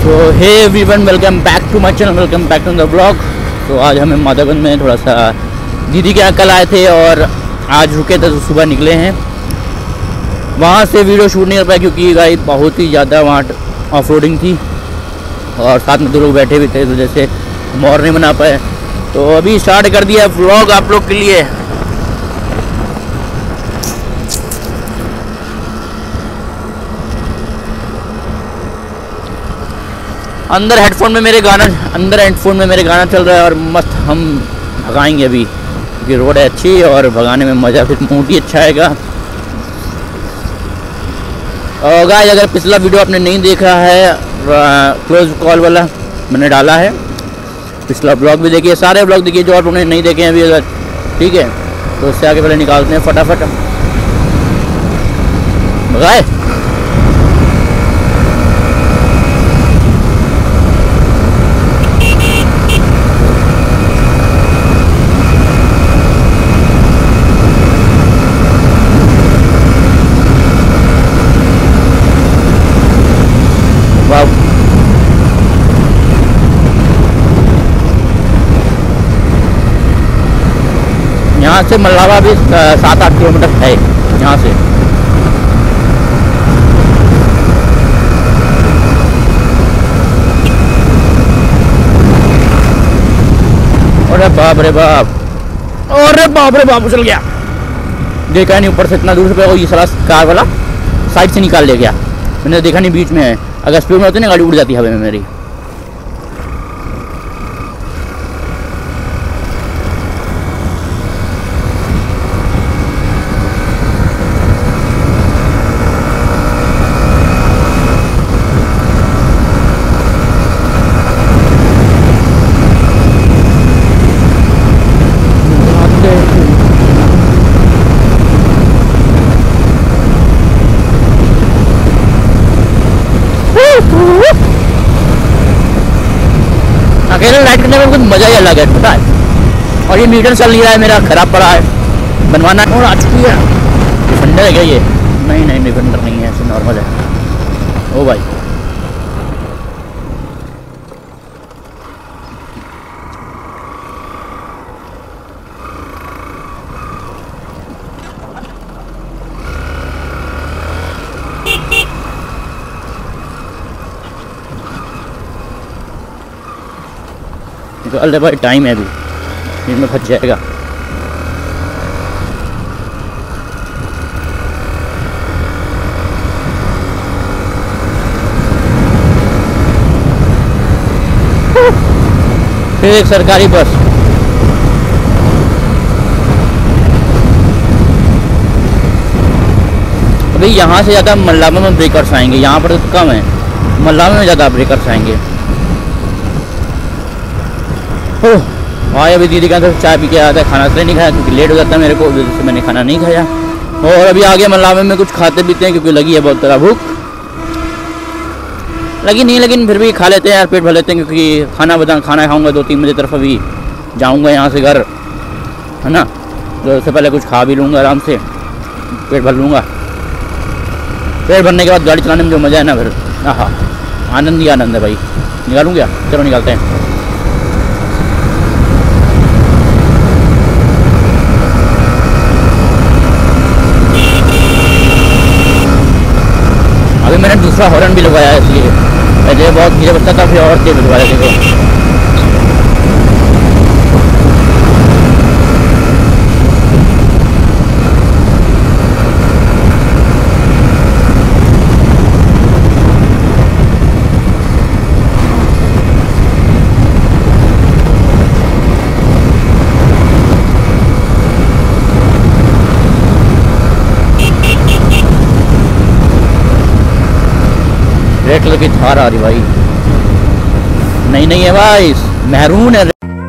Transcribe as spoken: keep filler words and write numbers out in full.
तो hey everyone, welcome back to my channel, welcome back to the blog. तो आज हमें माधवगंज में थोड़ा सा दीदी के यहाँ कल आए थे और आज रुके थे, तो सुबह निकले हैं। वहाँ से वीडियो शूट नहीं कर पाया क्योंकि गाइस बहुत ही ज़्यादा वहाँ ऑफ रोडिंग थी और साथ में दो लोग बैठे भी थे, तो जैसे मोर नहीं बना पाए। तो अभी स्टार्ट कर दिया व्लॉग आप लोग के लिए। अंदर हेडफोन में मेरे गाना अंदर हेडफोन में मेरे गाना चल रहा है और मस्त हम भगाएंगे अभी क्योंकि रोड है अच्छी और भगाने में मज़ा, फिर मूड ही अच्छा आएगा। और गाइस, अगर पिछला वीडियो आपने नहीं देखा है, क्लोज कॉल वाला मैंने डाला है, पिछला ब्लॉग भी देखिए, सारे ब्लॉग देखिए जो आप लोगों ने नहीं देखे हैं अभी अगर, ठीक है। तो उससे आगे पहले निकालते हैं फटाफट भगाए। यहाँ से मल्लावा भी सात आठ किलोमीटर है यहाँ से। अरे बाप रे बाप, अरे बाप रे बाप, उछल गया। देखा नहीं ऊपर से इतना दूर से ये सारा कार वाला साइड से निकाल ले गया, मैंने देखा नहीं बीच में है। अगर स्पीड में होती ना गाड़ी उड़ जाती हवा में मेरी। अकेले राइड करने में कुछ मज़ा ही अलग है, पता है। और ये मीटर चल नहीं रहा है मेरा, ख़राब पड़ा है, बनवाना और आ चुकी है। डिफेंडर है क्या ये? नहीं नहीं डिफेंडर नहीं है, ऐसे नॉर्मल है। ओ भाई, तो अल्ले भाई टाइम है अभी, इनमें फंस जाएगा। फिर एक सरकारी बस, अभी यहाँ से ज़्यादा मल्लावा में ब्रेकर्स आएंगे, यहाँ पर तो कम है, मल्लावा में ज़्यादा ब्रेकर्स आएंगे। हाँ, अभी दीदी का तो चाय पी के आया था, खाना इसलिए नहीं खाया क्योंकि लेट हो जाता है मेरे को, वजह से मैंने खाना नहीं खाया। और अभी आगे मल्लावे में कुछ खाते पीते हैं क्योंकि लगी है बहुत तरह भूख लगी नहीं, लेकिन फिर भी खा लेते हैं यार, पेट भर लेते हैं क्योंकि खाना बता खाना खाऊंगा दो तीन बजे तरफ, अभी जाऊंगा यहाँ से घर, है ना। तो उससे पहले कुछ खा भी लूँगा, आराम से पेट भर लूँगा। पेट भरने के बाद गाड़ी चलाने में जो मज़ा है ना, फिर हाँ, आनंद ही आनंद है भाई। निकालूँ क्या? चलो निकालते हैं। अभी मैंने दूसरा हॉर्न भी लगवाया है, इसलिए पहले बहुत धीरे बजता था, फिर और तेज बजवाया। देखो रेड कलर की थार आ रही भाई, नहीं नहीं है भाई, महरून है।